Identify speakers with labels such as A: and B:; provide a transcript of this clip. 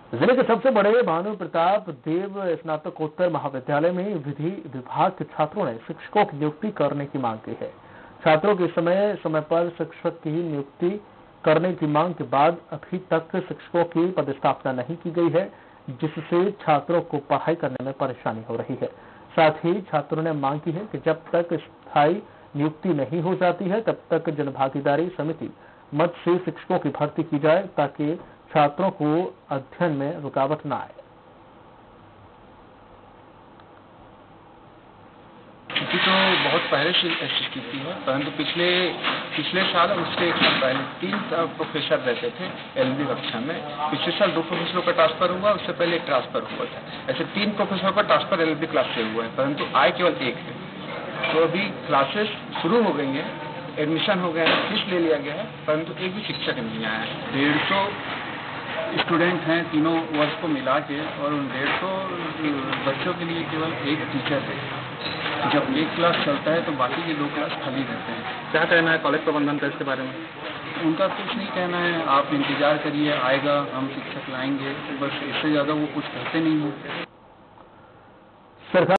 A: जिले के सबसे बड़े भानु प्रताप देव स्नातकोत्तर महाविद्यालय में विधि विभाग के छात्रों ने शिक्षकों की नियुक्ति करने की मांग की है। छात्रों की समय समय पर शिक्षक की नियुक्ति करने की मांग के बाद अभी तक शिक्षकों की पदस्थापना नहीं की गई है, जिससे छात्रों को पढ़ाई करने में परेशानी हो रही है। साथ ही छात्रों ने मांग की है कि जब तक स्थायी नियुक्ति नहीं हो जाती है तब तक जनभागीदारी समिति मद से शिक्षकों की भर्ती की जाए ताकि छात्रों को अध्ययन में रुकावट न आए।
B: छुट्टी तो बहुत पहले से स्थिति है, परंतु पिछले साल और उससे एक साल पहले 3 प्रोफेसर रहते थे एलएलबी कक्षा में। पिछले साल 2 प्रोफेसरों का ट्रांसफर हुआ, उससे पहले एक ट्रांसफर हुआ था। ऐसे 3 प्रोफेसरों का ट्रांसफर एलएलबी क्लास से हुआ है, परंतु आए केवल 1 है। तो अभी क्लासेस शुरू हो गई हैं, एडमिशन हो गए हैं, फीस ले लिया गया है, परंतु एक भी शिक्षक नहीं आया है।
C: 150 स्टूडेंट हैं तीनों वर्ष को मिला के, और उन 150 बच्चों के लिए केवल एक टीचर है। जब एक क्लास चलता है तो बाकी के 2 क्लास खाली रहते हैं।
B: क्या कहना है कॉलेज प्रबंधन का इसके बारे में?
C: उनका कुछ नहीं कहना है, आप इंतजार करिए, आएगा, हम शिक्षक लाएंगे, बस इससे ज़्यादा वो कुछ कहते नहीं हैं।